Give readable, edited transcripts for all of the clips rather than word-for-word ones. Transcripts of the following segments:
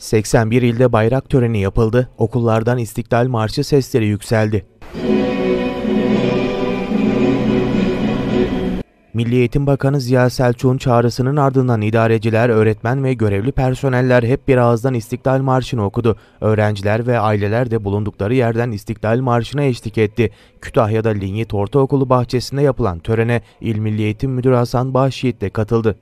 81 ilde bayrak töreni yapıldı, okullardan İstiklal Marşı sesleri yükseldi. Milli Eğitim Bakanı Ziya Selçuk'un çağrısının ardından idareciler, öğretmen ve görevli personeller hep bir ağızdan İstiklal Marşı'nı okudu. Öğrenciler ve aileler de bulundukları yerden İstiklal Marşı'na eşlik etti. Kütahya'da Linyit Ortaokulu bahçesinde yapılan törene İl Milli Eğitim Müdürü Hasan Bahşiğit de katıldı.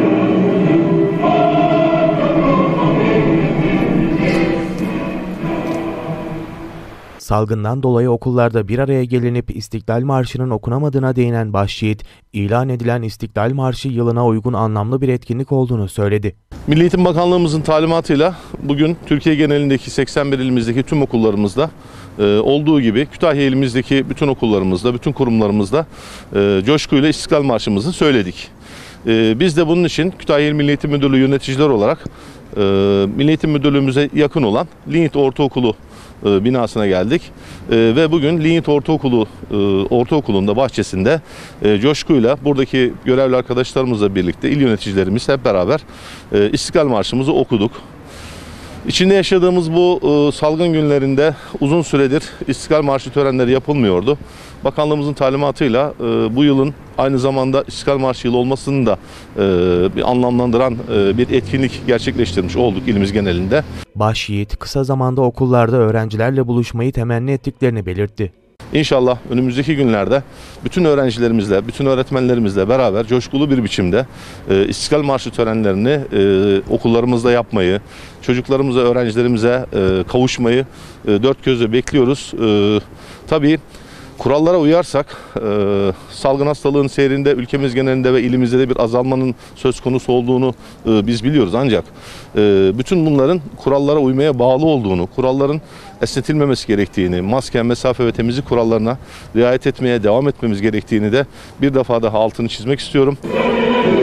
Salgından dolayı okullarda bir araya gelinip İstiklal Marşı'nın okunamadığına değinen Bahşiğit, ilan edilen İstiklal Marşı yılına uygun anlamlı bir etkinlik olduğunu söyledi. Milli Eğitim Bakanlığımızın talimatıyla bugün Türkiye genelindeki 81 ilimizdeki tüm okullarımızda olduğu gibi Kütahya ilimizdeki bütün okullarımızda, bütün kurumlarımızda coşkuyla İstiklal Marşımızı söyledik. Biz de bunun için Kütahya İl Milli Eğitim Müdürlüğü yöneticiler olarak Milli Eğitim Müdürlüğümüze yakın olan Linyit Ortaokulu binasına geldik ve bugün Linyit Ortaokulu'nda bahçesinde coşkuyla buradaki görevli arkadaşlarımızla birlikte il yöneticilerimiz hep beraber İstiklal Marşımızı okuduk. İçinde yaşadığımız bu salgın günlerinde uzun süredir İstiklal Marşı törenleri yapılmıyordu. Bakanlığımızın talimatıyla bu yılın aynı zamanda İstiklal Marşı yılı olmasını da bir anlamlandıran bir etkinlik gerçekleştirmiş olduk ilimiz genelinde. Bahşiğit kısa zamanda okullarda öğrencilerle buluşmayı temenni ettiklerini belirtti. İnşallah önümüzdeki günlerde bütün öğrencilerimizle, bütün öğretmenlerimizle beraber coşkulu bir biçimde İstiklal Marşı törenlerini okullarımızda yapmayı, çocuklarımıza, öğrencilerimize kavuşmayı dört gözle bekliyoruz. Tabii kurallara uyarsak salgın hastalığın seyrinde ülkemiz genelinde ve ilimizde de bir azalmanın söz konusu olduğunu biz biliyoruz. Ancak bütün bunların kurallara uymaya bağlı olduğunu, kuralların esnetilmemesi gerektiğini, maske, mesafe ve temizlik kurallarına riayet etmeye devam etmemiz gerektiğini de bir defa daha altını çizmek istiyorum.